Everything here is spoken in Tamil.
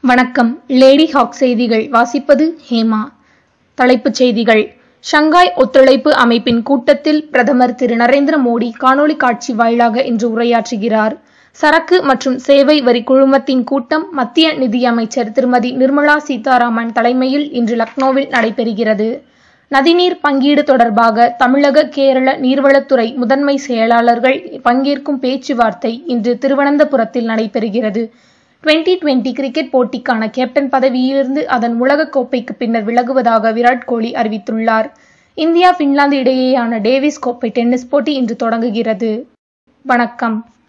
வணக்கம். லேடி ஹாக் செய்திகள் வாசிப்பது ஹேமா. தலைப்புச் செய்திகள். ஷங்காய் ஒத்துழைப்பு அமைப்பின் கூட்டத்தில் பிரதமர் திரு நரேந்திர மோடி காணொலி காட்சி வாயிலாக இன்று உரையாற்றுகிறார். சரக்கு மற்றும் சேவை வரி குழுமத்தின் கூட்டம் மத்திய நிதியமைச்சர் திருமதி நிர்மலா சீதாராமன் தலைமையில் இன்று லக்னோவில் நடைபெறுகிறது. நதிநீர் பங்கீடு தொடர்பாக தமிழக, கேரள நீர்வளத்துறை முதன்மை செயலாளர்கள் பங்கேற்கும் பேச்சுவார்த்தை இன்று திருவனந்தபுரத்தில் நடைபெறுகிறது. 2020 கிரிக்கெட் போட்டிக்கான கேப்டன் பதவியிலிருந்து அதன் உலகக் கோப்பைக்கு பின்னர் விலகுவதாக விராட் கோலி அறிவித்துள்ளார். இந்தியா, பின்லாந்து இடையேயான டேவிஸ் கோப்பை டென்னிஸ் போட்டி இன்று தொடங்குகிறது. வணக்கம்.